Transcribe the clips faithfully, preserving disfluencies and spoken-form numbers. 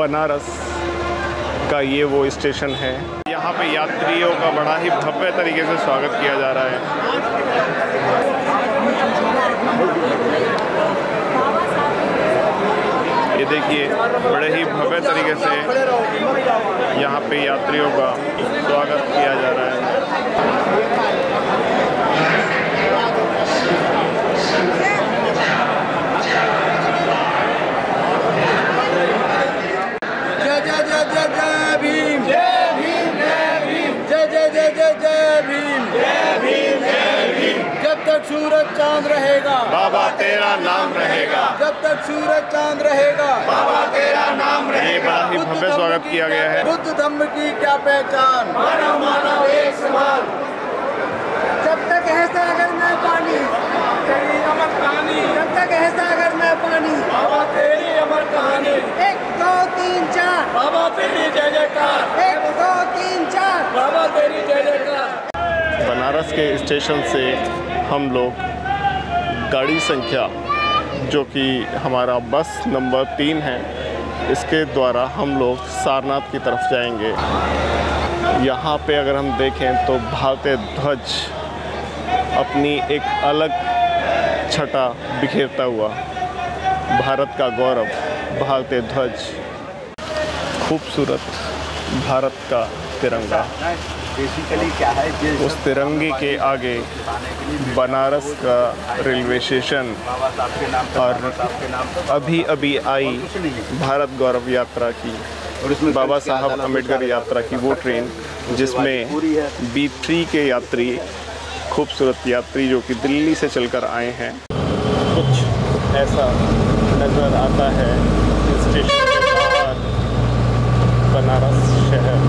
बनारस का ये वो स्टेशन है। यहाँ पे यात्रियों का बड़ा ही भव्य तरीके से स्वागत किया जा रहा है। ये देखिए बड़े ही भव्य तरीके से यहाँ पे यात्रियों का स्वागत किया जा रहा है। जय जय जय जय जय भीम, जय भीम जय भीम, जय जय जय जय जय भीम, जय भीम जय भीम। जब तक सूरज चांद रहेगा बाबा तेरा नाम रहेगा, जब तक सूरज चांद रहेगा बाबा तेरा नाम रहेगा। ये बड़ा ही भव्य स्वागत किया गया है। बुद्ध धम्म की क्या पहचान, मानव मानव एक समान। जब तक है सागर में पानी तेरी अमर कहानी, जब तक है सागर में पानी बाबा तेरी अमर कहानी। एक दो तीन चार बाबा तेरी जय जयकार, एक दो तीन चार बाबा तेरी जय जयकार। बनारस के स्टेशन से हम लोग गाड़ी संख्या जो कि हमारा बस नंबर तीन है, इसके द्वारा हम लोग सारनाथ की तरफ जाएंगे। यहाँ पे अगर हम देखें तो भारतीय ध्वज अपनी एक अलग छटा बिखेरता हुआ, भारत का गौरव भारतीय ध्वज, खूबसूरत भारत का तिरंगा। बेसिकली क्या है, उस तिरंगे के आगे बनारस का रेलवे स्टेशन और अभी अभी आई भारत गौरव यात्रा की, बाबा साहब अम्बेडकर यात्रा की वो ट्रेन जिसमें बी थ्री के यात्री, खूबसूरत यात्री जो कि दिल्ली से चलकर आए हैं। कुछ ऐसा नज़र आता है स्टेशन के बाहर बनारस शहर,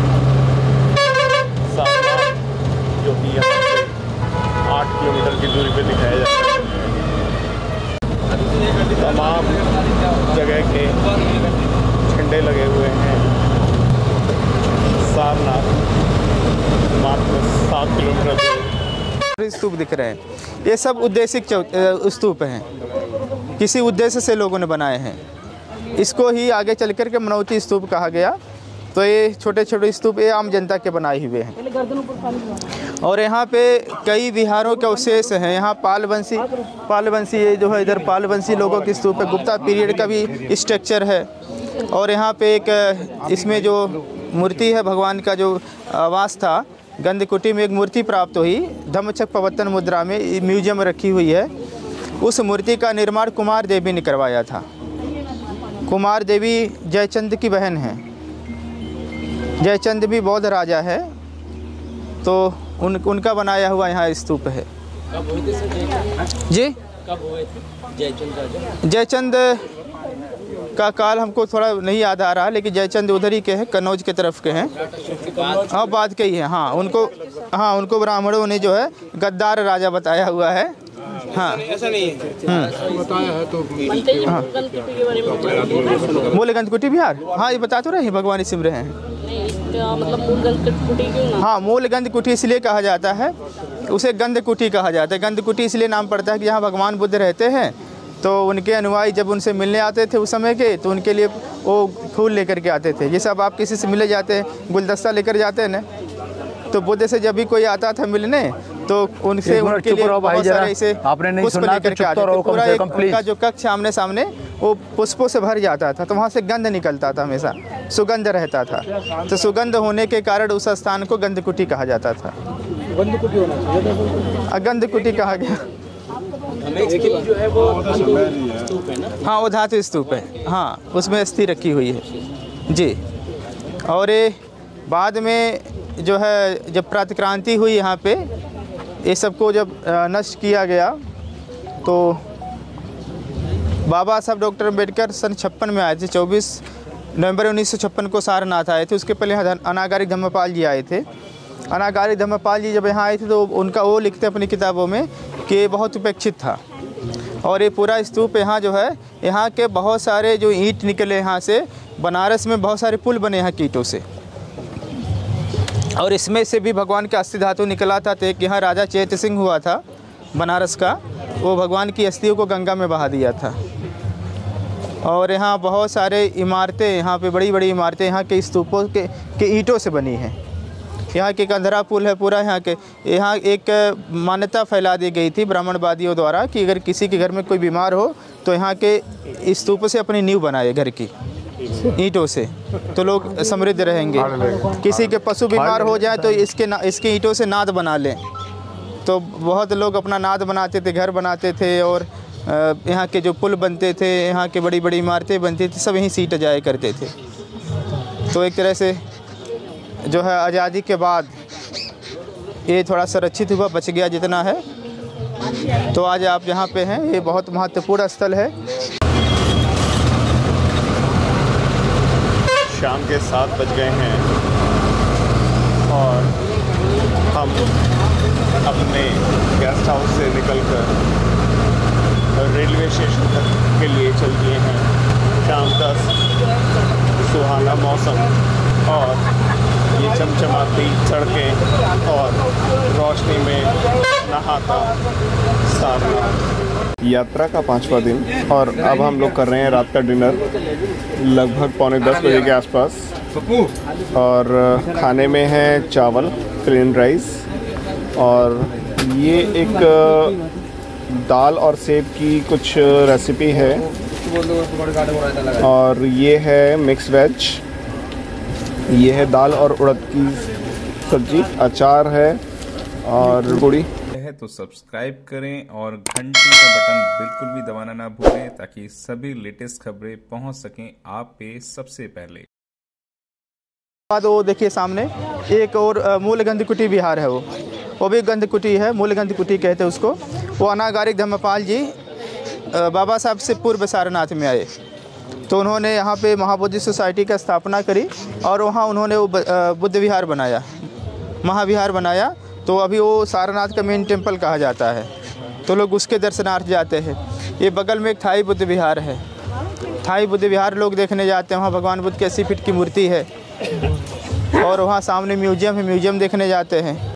सारनाथ जो कि यहाँ से आठ किलोमीटर की दूरी पे दिखाया जाता है। तमाम जगह के झंडे लगे हुए हैं। सारनाथ मात्र सात किलोमीटर दूर। स्तूप दिख रहे हैं, ये सब उद्देशिक स्तूप हैं, किसी उद्देश्य से लोगों ने बनाए हैं। इसको ही आगे चल कर के मनौती स्तूप कहा गया। तो ये छोटे छोटे स्तूप ये आम जनता के बनाए हुए हैं। और यहाँ पे कई विहारों के अवशेष हैं। यहाँ पालवंशी पालवंशी ये जो है इधर पालवंशी लोगों की स्तूप है, गुप्ता पीरियड का भी स्ट्रक्चर है। और यहाँ पे एक इसमें जो मूर्ति है भगवान का जो आवास था, गंधकुटी में एक मूर्ति प्राप्त हुई, धम्मचक्र प्रवर्तन मुद्रा में म्यूजियम में रखी हुई है। उस मूर्ति का निर्माण कुमार देवी ने करवाया था। कुमार देवी जयचंद की बहन है। जयचंद भी बौद्ध राजा है, तो उन उनका बनाया हुआ यहाँ स्तूप है। कब हुए थे सर जी? कब हुए थे जयचंद राजा? जयचंद का काल हमको थोड़ा नहीं याद आ रहा, लेकिन जयचंद उधर ही के हैं, कन्नौज के तरफ के हैं। हाँ, बाद के ही हैं। हाँ, उनको हाँ उनको ब्राह्मणों ने जो है गद्दार राजा बताया हुआ है। हाँ, ऐसा नहीं है बताया है तो मूल गंधकुटी बिहार। हाँ, ये बता तो रहे भगवान सिमर हैं। मतलब मूल गंधकुटी क्यों ना? हाँ, मूल गंधकुटी इसलिए कहा जाता है, उसे गंधकुटी कहा जाता है। गंधकुटी इसलिए नाम पड़ता है कि यहाँ भगवान बुद्ध रहते हैं, तो उनके अनुयायी जब उनसे मिलने आते थे उस समय के, तो उनके लिए वो फूल लेकर के आते थे। जैसे अब आप किसी से मिले जाते हैं, गुलदस्ता लेकर जाते हैं ना, तो बुद्ध से जब भी कोई आता था मिलने, तो उनसे उनके लिए बहुत सारे ऐसे पुष्प लेकर के आते थे। पूरा एक उनका जो कक्ष आमने सामने वो पुष्पों से भर जाता था, तो वहाँ से गंध निकलता था, हमेशा सुगंध रहता था। तो सुगंध होने के कारण उस स्थान को गंधकुटी कहा जाता था। गंधकुटी कहा गया। जो है वो स्तूप है ना? हाँ, वो धातु स्तूप है। हाँ, उसमें अस्थि रखी हुई है जी। और ये बाद में जो है जब प्रातक्रांति हुई यहाँ पे, ये सबको जब नष्ट किया गया, तो बाबा साहब डॉक्टर अम्बेडकर सन छप्पन में आए थे। चौबीस नवंबर उन्नीस सौ छप्पन को सारनाथ आए थे। उसके पहले अनागारिक धम्मपाल जी आए थे। अनागारिक धम्मपाल जी जब यहाँ आए थे तो उनका वो लिखते अपनी किताबों में कि बहुत उपेक्षित था। और ये पूरा स्तूप यहाँ जो है, यहाँ के बहुत सारे जो ईंट निकले यहाँ से, बनारस में बहुत सारे पुल बने यहाँ ईंटों से। और इसमें से भी भगवान का अस्थि धातु निकला था। तो एक यहाँ राजा चैत सिंह हुआ था बनारस का, वो भगवान की अस्थियों को गंगा में बहा दिया था। और यहाँ बहुत सारे इमारतें, यहाँ पे बड़ी बड़ी इमारतें यहाँ के स्तूपों के, के ईंटों से बनी हैं। यहाँ के कंधरा पुल है पूरा, यहाँ के यहाँ एक मान्यता फैला दी गई थी ब्राह्मणवादियों द्वारा कि अगर किसी के घर में कोई बीमार हो तो यहाँ के स्तूप से अपनी नींव बनाए घर की ईंटों से, तो लोग समृद्ध रहेंगे। किसी के पशु बीमार हो जाए तो इसके ना इसके ईंटों से नाद बना लें। तो बहुत लोग अपना नाद बनाते थे, घर बनाते थे, और यहाँ के जो पुल बनते थे, यहाँ के बड़ी बड़ी इमारतें बनती थी, सब यहीं सीट जाया करते थे। तो एक तरह से जो है आज़ादी के बाद ये थोड़ा संरक्षित हुआ, बच गया जितना है। तो आज आप यहाँ पे हैं, ये बहुत महत्वपूर्ण स्थल है। शाम के सात बज गए हैं और हम अपने गेस्ट हाउस से निकलकर रेलवे स्टेशन तक के लिए चल दिए हैं। शाम का सुहाना मौसम और ये चमचमाती सड़कें और रोशनी में नहाता सारनाथ। यात्रा का पाँचवा दिन और अब हम लोग कर रहे हैं रात का डिनर लगभग पौने दस बजे के आसपास। और खाने में है चावल, प्लेन राइस, और ये एक दाल और सेब की कुछ रेसिपी है, और ये है मिक्स वेज, ये है दाल और उड़द की सब्जी, अचार है और पूड़ी है। तो सब्सक्राइब करें और घंटी का बटन बिल्कुल भी दबाना ना भूलें ताकि सभी लेटेस्ट खबरें पहुंच सकें आप पे सबसे पहले। बाद वो देखिए सामने एक और मूल गंधकुटी विहार है, वो वो भी गंधकुटी है, मूल गंधकुटी कहते हैं उसको। वो अनागारिक धर्मपाल जी बाबा साहब से पूर्व सारनाथ में आए, तो उन्होंने यहाँ पे महाबोधि सोसाइटी का स्थापना करी और वहाँ उन्होंने वो बुद्ध विहार बनाया, महाविहार बनाया। तो अभी वो सारनाथ का मेन टेम्पल कहा जाता है, तो लोग उसके दर्शनार्थ जाते हैं। ये बगल में एक थाई बुद्ध विहार है, थाई बुद्ध विहार लोग देखने जाते हैं। वहाँ भगवान बुद्ध की अस्सी फीट की मूर्ति है, और वहाँ सामने म्यूजियम है, म्यूजियम देखने जाते हैं।